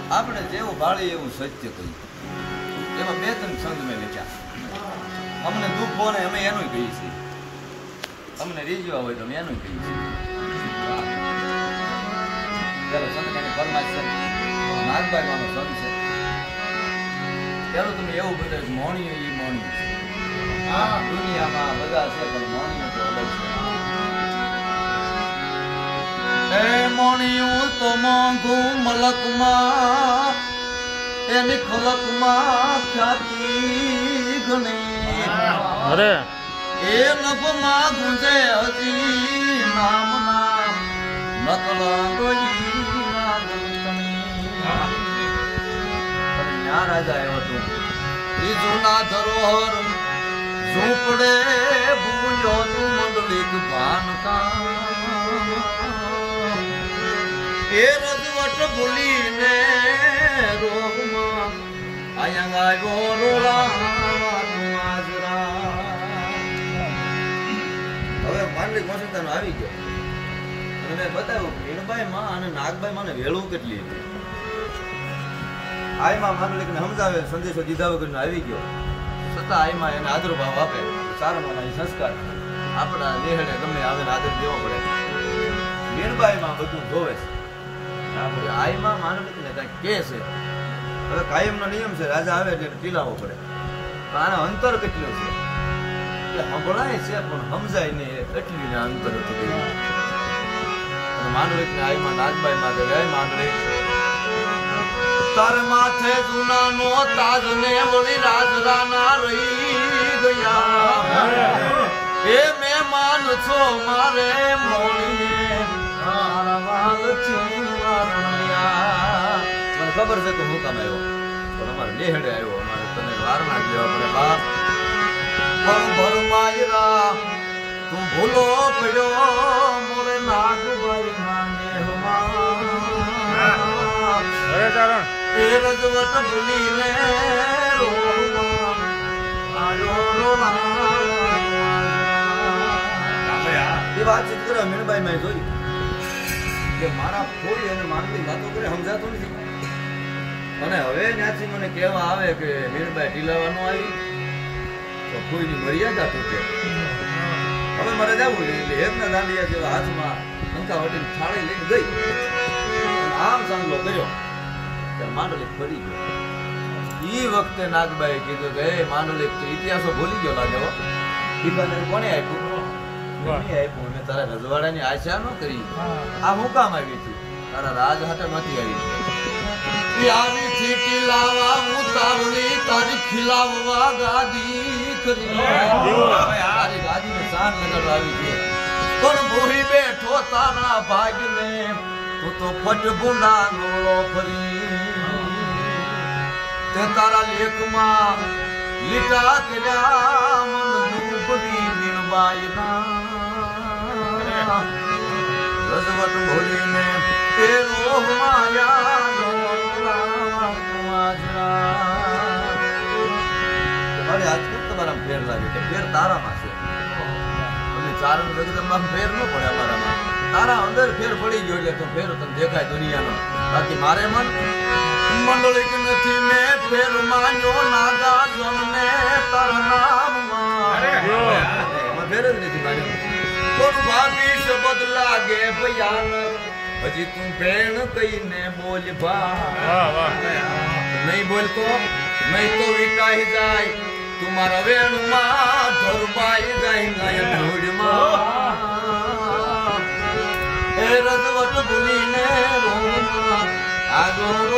આપણે જેવું ભાળી એવું સત્ય કહ્યું. એમાં બે ત્રણ સંત મેં લખ્યા. અમને દુઃખ હોય ને અમે એનું કહીએ છીએ, અમને રીઝવા હોય તો અમે એનું કહીએ છીએ. ચાલો સંત એની ફરમાઈશ છે, નાગભાઈ માનો સંત છે. પેલું તમે એવું બધું મોણિયું એ મોણિયું છે. દુનિયામાં બધા છે પણ મોણિયું તો અલગ છે. એ મોણિયું તો મોંઘું મલકમાં, એની ખલકમાં ખ્યાતિ ઘણી. અરે એ નભમાં ગુંજે હજી નામના નકળંગી રાજા આવ્યો હતો. જૂના ધરોહર ઝૂંપડે ભૂલ્યો તું મંડલિક ભાનકા. એ રજવટ ભૂલીને રોગમાં આયંગ આવ્યો રોલા. હવે માંડલિક વસંતાનો આવી ગયો અને મેં બતાવ્યું ભીણભાઈ માં અને નાગભાઈ માં વેળું કેટલી હતી. આઈમાં માંડલિકને સમજાવે, સંદેશો દીધા વગરનો આવી ગયો છતાં આઈમાં એને આદરભાવ આપે. સારામાં સંસ્કાર આપણા દેહને ગમે આવે આદર દેવો પડે. ભીણભાઈમાં બધું જોવે છે. આપણે આઈમાં માંડલિકને કાંઈક કે છે. હવે કાયમનો નિયમ છે, રાજા આવે એટલે ટીલાવવો પડે. પણ આના અંતર કેટલું છે એટલે સંભળાય છે પણ સમજાય નહીં, એટલી ને અંતર હતું. માંડલિકને આઈમાં નાગભાઈમાં ગયા. માંડલિક તાર માથે જૂનાનો તાજ ને વળી રાજરાના રહી ગયા. એ મહેમાન છો મારે મોણીએ મારા વાલ છે વારણિયા. મને ખબર છે કે હું કામ આવ્યો પણ અમારે નેહડે આવ્યો. અમારે તને વારણા જ લેવા પડે બાપ. પણ ભરમાયરા તું ભૂલો પડ્યો મોરે નાગભાઈ ના નેહમાં. અરે ચારણ એ રજવટ ભૂલીને એ વાતચીત કરે. મીણબાઈ મેં જોઈ કે મારા ફોડી અને માંડલી વાતો કરે સમજાતું નથી. અને હવે ત્યાંથી મને કહેવા આવે કે મીણબાઈ ટીલાવાનું આવી તો કોઈની મર્યાદા તૂટે. હવે મારે જવું એટલે હેમના દાંડિયા જેવા હાથમાં શંકા વટીને થાળી લઈને ગઈ. આમ સાંગલો કર્યો માંડલિક ફરી ગયો. ઈ વખતે નાગબાઈ કીધું કે એ માંડલિક તો ઇતિહાસો ભૂલી ગયો લાગે હો. ઈબાને કોને આપ્યું? આપ્યું મેં તારા રજવાડાની આશા ન કરી. આ હું કામ આવી હતી? તારા રાજ હાટે નથી આવી. યારી ચીટી લાવા હું તારલી તારી ખિલાવવા ગાદી કરી. તારી ગાદીને શાન લગાડવા આવી છે પણ ભૂરી બેઠો તારા ભાગ્યને તું તો ફટ ભૂંડા નોળો ફરી. તે તારા લેખમાં લીટા કર્યા મન ડૂબવી મીણબાઈના. રજવટ ભૂલીને તે રોહ માયા તમારે આજ કેમ તમારા ફેર લાગે કે ફેર તારામાં છે. ચારણ જગદંબા ફેર ન પડે અમારામાં. તારા અંદર ફેર પડી ગયો એટલે તો ફેર તને દેખાય દુનિયાનો. બાકી મારે મન મંડળિક નથી મેં ફેર માન્યો નાગા જનને તારા નામમાં. એમાં ફેર જ નથી માન્યો. કોણ ભાભી શબ્દ લાગે ભયાનક હજી તું ભેણ કહીને બોલ ભા. નહીં બોલતો નહીં તો વિકાઈ જાય તુમારા વેણુમાં ધોરબાઈ જાય નયન ધૂળમાં. એ રજવટ ભૂલીને રોમાં આગળ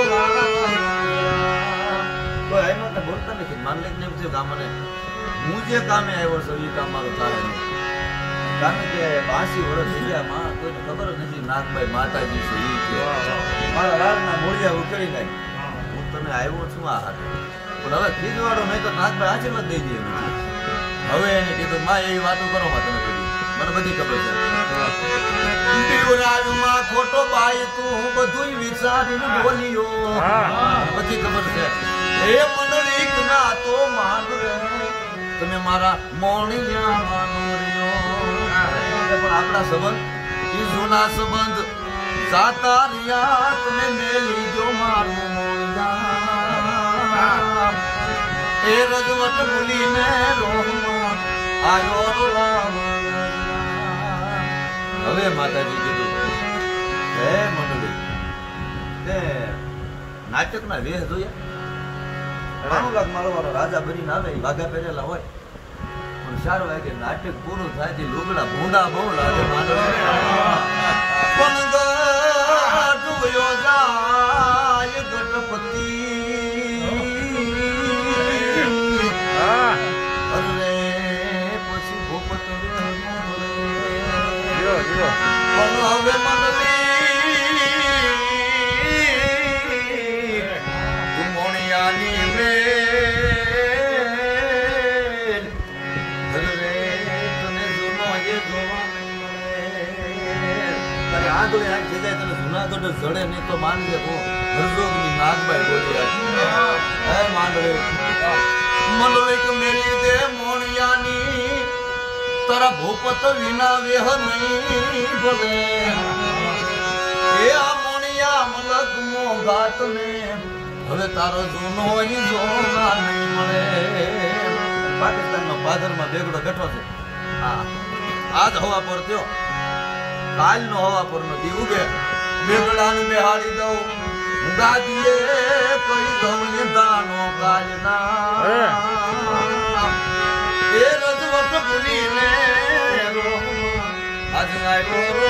બોલતા નથી. માંડલિક ને પૂછ્યું કે મને હું જે કામે આવ્યો છું એ કામ મારું થાય નહીં. કારણ કે 82 વર્ષ થઈ ગયા માં કોઈને ખબર જ નથી નાગભાઈ માતાજી છે એ કે મારા રાજના મોડિયા ઉકેલી નાખી. હું તને આવ્યો છું આ હાથે પણ હવે ખીજવાડો નહીં તો નાગભાઈ આશીર્વાદ દઈ દે. હવે એને કીધું માં એવી વાતો કરો માં તમે કીધી મને બધી ખબર છે. દેવરાજમાં ખોટો બાઈ તું બધું વિચારીને બોલ્યો બધી ખબર છે. એ મંડળીક ના તો માન રે તમે મારા મોણિયા માનો રહ્યો. પણ આપણા સંબંધ એ જૂના સંબંધ સાતા રહ્યા તમે મેલી જો મારું એ રજવટ ભૂલીને રોહમાં આયો રામ. હવે માતાજી કીધું હે મંડળી તે નાટકના વેહ જોયા 9 લાખ મારો વાળો રાજા બનીને આવે એ વાઘા પહેરેલા હોય પણ 4 વાગે નાટક પૂરું થાય તે લુગડા ભૂંડા બહુ લાગે પણ ડૂબ્યો જાય ગણપતિ અરે પછી ભૂપત પણ હવે મંડળી તું મોણિયાની વેલ અરે તને જૂનો એ જોવા નહીં મળે તારે આંગળી આંખ થઈ જાય તને જૂનાગઢ જડે નહીં તો માનજે હું હરજોગની નાગબાઈ બોલી હે માંડળી મંડળી કે મેલી દે મોણિયાની તારા ભૂપત વિના વેહ નહીં ભલે એ આ મોણિયા મલક મોઘાત ને હવે તારો જૂનો જોવા નહીં મળે. પાકિસ્તાનમાં ભાદરમાં બેગડો બેઠો છે આજ હવા પર થયો કાલનો હવા પરનો દી ઉગે બેગડાને બેહાડી દઉં ગાદીએ કઈ દઉં દાનો કાલના એ રજવટ ભૂલીને આજ આવ્યો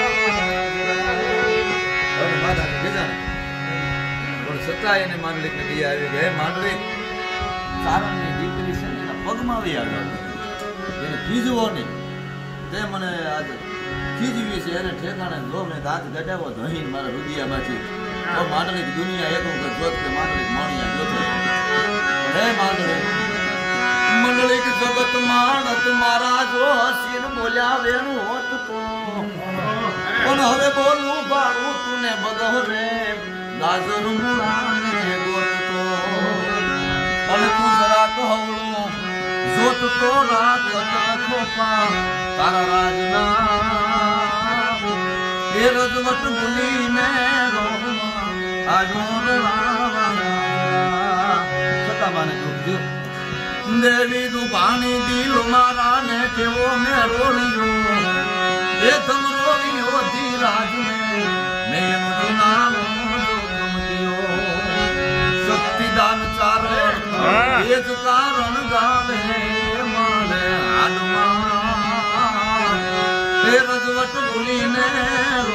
હવે માતાજી કીધા પણ છતાં એને માંડલિક ને દી આવી ગઈ માંડલિક સારણની દીકરી છે એના પગમાં આવી આવ્યો એને ખીજવો નહીં તે મને આજ ખીજવી છે એને ઠેકાણે જો મેં હાથ ગટાવો ધહીન મારા રુદિયામાંથી તો માંડલિક દુનિયા એક વખત જોત કે માંડલિક માણિયા જોતો હે માંડલિક મંડલિક જગત માણત મારા જો હસીન બોલ્યા વેણું હોત તો પણ હવે બોલું બાળું તુને બગહ રે ગાજર મુળાને ગોતતો અને તું જરા કહવળું જોત તો રાત ખોપા તારા રાજના એ રજવટ ભૂલીને રોહમાં આયો રાવણા સતામાને દુઃખ દેવી તું પાણી દિલ મારા ને કેવો મેં રોળ્યો એ તમ રોળ્યો ધીરાજ ને મેં એનું નામ શક્તિદાન ચારણ એ જ કારણ ગાવે મારે હાડમાં એ રજવટ ભૂલીને